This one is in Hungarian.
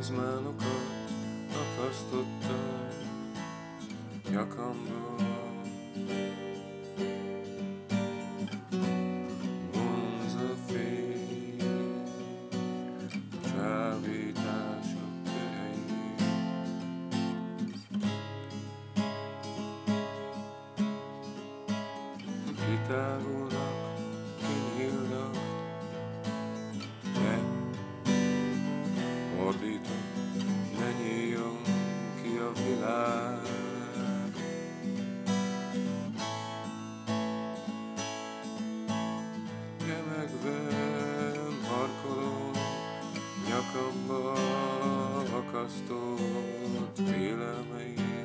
Talizmánokat akasztottam nyakamba. Vonz a fény csábítások körei. Kitágulnak, kinyílnak, ne ordítok, ne nyíljon ki a világ. Remegve markolom, nyakamba akasztott félelmeim.